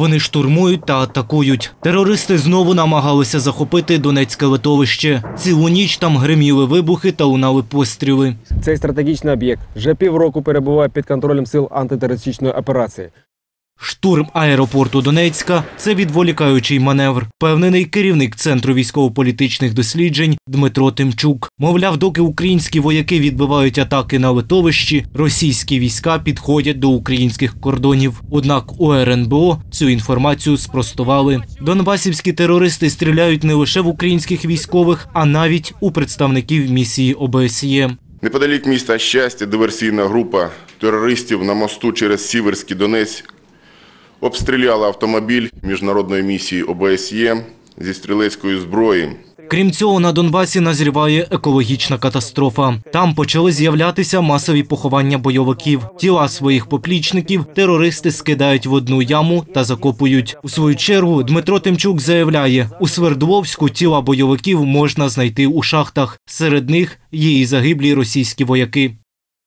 Вони штурмують та атакують. Терористи знову намагалися захопити Донецьке литовище. Цілу ніч там гриміли вибухи та лунали постріли. Цей стратегічний об'єкт вже півроку перебуває під контролем сил антитерористичної операції. Штурм аеропорту Донецька – це відволікаючий маневр, впевнений керівник Центру військово-політичних досліджень Дмитро Тимчук. Мовляв, доки українські вояки відбивають атаки на литовищі, російські війська підходять до українських кордонів. Однак у РНБО цю інформацію спростували. Донбасівські терористи стріляють не лише в українських військових, а навіть у представників місії ОБСЄ. Неподалік міста Щастя диверсійна група терористів на мосту через Сіверський Донець обстріляла автомобіль міжнародної місії ОБСЄ зі стрілецької зброї. Крім цього, на Донбасі назріває екологічна катастрофа. Там почали з'являтися масові поховання бойовиків. Тіла своїх поплічників терористи скидають в одну яму та закопують. У свою чергу Дмитро Тимчук заявляє, у Свердловську тіла бойовиків можна знайти у шахтах. Серед них є і загиблі російські вояки.